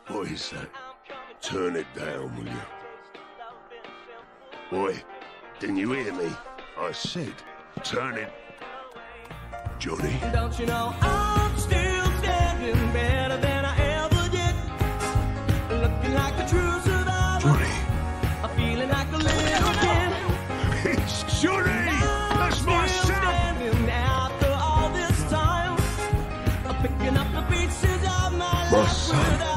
What is that? Turn it down, will you? Boy, didn't you hear me? I said, turn it... Johnny? Don't you know I'm still standing better than I ever did? Looking like a true survivor. Johnny? I'm feeling like a little kid. It's Johnny! That's my son! Standing after all this time, I'm picking up the pieces of my life son. without